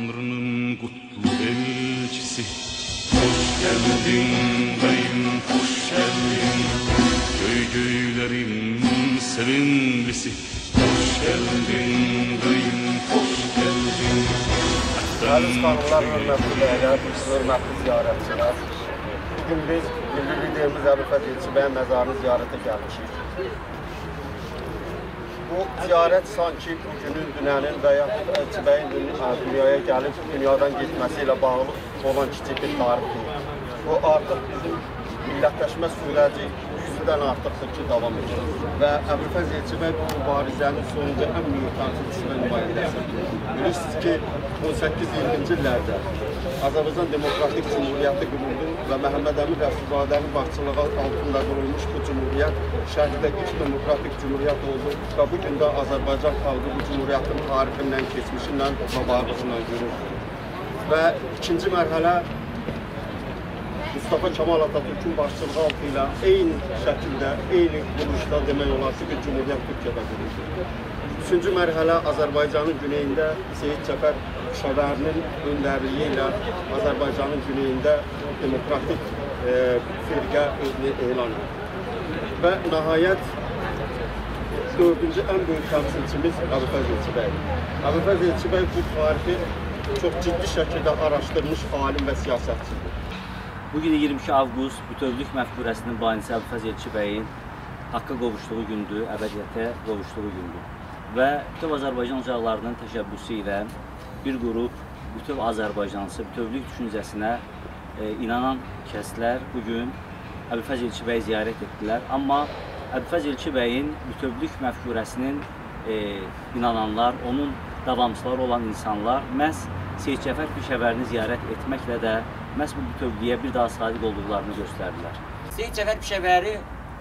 Tanrı'nın kutlu elçisi. Hoş geldin beyim, hoş geldin. Göygöylerin sevinlisi. Hoş geldin beyim, hoş geldin. Aziz xanımlar, hörmətli bəylər, hörmətli ziyarətçilər. Bugün biz milli liderimiz Əbülfəz Elçi bəyin məzarını ziyarətə gəlmişik. Bu ziyarət sanki günün, dünənin və yaxud Elçi bəyin dünyaya gəlib, dünyadan getməsi ilə bağlı olan kiçik bir tarixdir. Bu artıq bizim millətləşmə sürəci 100-dən artıqdır ki, davam edir. Və Əbülfəz Elçi bəy bu mübarizənin sonuncu ən mühüm tanrıcısı və nümayəndəsidir. Bilirsiniz ki, 18-20-ci illərdə Azərbaycan Demokratik Cumhuriyyəti quruldu və Məhəmməd Əmin Rəsulzadənin başçılığı altında qurulmuş bu cumhuriyyət şərqdə ilk demokratik cumhuriyyət oldu və bugün də Azərbaycan xalqı bu cumhuriyyətin tarixindən, keçmişindən və varlığından görür. Və ikinci mərhələ Mustafa Kemal Atatürk'ün başçılığı altıyla eyni şəkildə, eyni quruluşda demək olar ki, bir cumhuriyyət Türkiyədə quruldu. Üçüncü mərhələ Azərbaycanın güneyində Seyid Cəfər Şəvərinin öndərliyi ilə Azərbaycanın güneyində demokratik firqə özünü elan edir. Və nəhayət dördüncü ən böyük təmsilçimiz Əbülfəz Elçi bəydir. Əbülfəz Elçi bəy bu tarixi çox ciddi şəkildə araşdırmış alim və siyasətçidir. Bugün 22 avqust bütövlük məfkurəsinin banisi Əbülfəz Elçi bəyin haqqa qovuşduğu gündür, əbədiyyətə qovuşduğu gündür. Və bütöv Azərbaycan ocaqlarının təşəbbüsü ilə bir qrup bütöv Azərbaycanlısı, bütövlük düşüncəsinə inanan kəslər bugün Əbülfəz Elçi bəyi ziyarət etdilər. Amma Əbülfəz Elçi bəyin bütövlük məfkurəsinin inananlar, onun davamçıları olan insanlar məhz Seyid Cəfər Pişəvərini ziyarət etməklə də məhz bu bütövlüyə bir daha sadiq olduqlarını göstərdilər. Seyid Cəfər Pişəvəri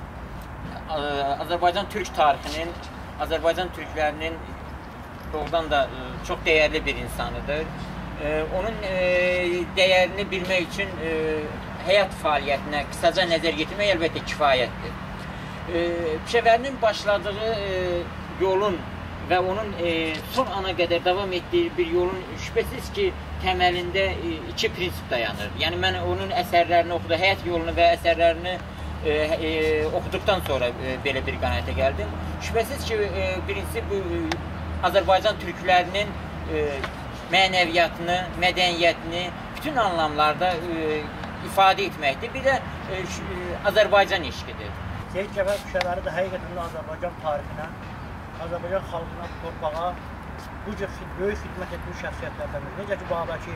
Azərbaycan Türk tarixinin, Azərbaycan Türklərinin doğrudan da çox dəyərli bir insanıdır. Onun dəyərini bilmək üçün həyat fəaliyyətinə qısaca nəzər yetirmək əlbəttə kifayətdir. Pişəvərinin başladığı yolun və onun son ana qədər davam etdiyi bir yolun şübhəsiz ki, təməlində iki prinsip dayanır. Yəni, mən onun əsərlərini oxudum, həyat yolunu və əsərlərini oxuduqdan sonra belə bir qənaətə gəldim. Şübhəsiz ki, birincisi bu Azərbaycan türklərinin mənəviyyatını, mədəniyyətini bütün anlamlarda ifadə etməkdir. Bir də Azərbaycan eşqidir. Seyid Cəfər Pişəvəri də həqiqətən Azərbaycan tarixinə, Azərbaycan xalqına, torpağa bu cür böyük xidmət etmiş şəxsiyyətlərdəndir. Necə ki, Babaki,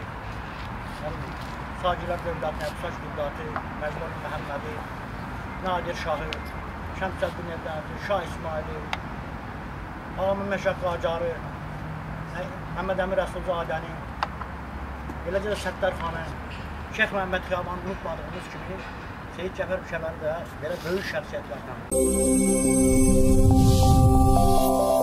Sacilər Dövləti, Əbsaç Qüddatı, Məcnun Məhəmmədi, Nadir Şahı, Şəmsəddin Evləndi, Şah İsmaili, Ağamın Məşəq Qacarı, Məhəmməd Əmin Rəsulzadəni, eləcə də Səttar xanı, Şeyx Məhəmməd Xiyabanı unutmadığımız kimi Seyid Cəfər Pişəvəri də belə böyük şəxsiyyətlərdən.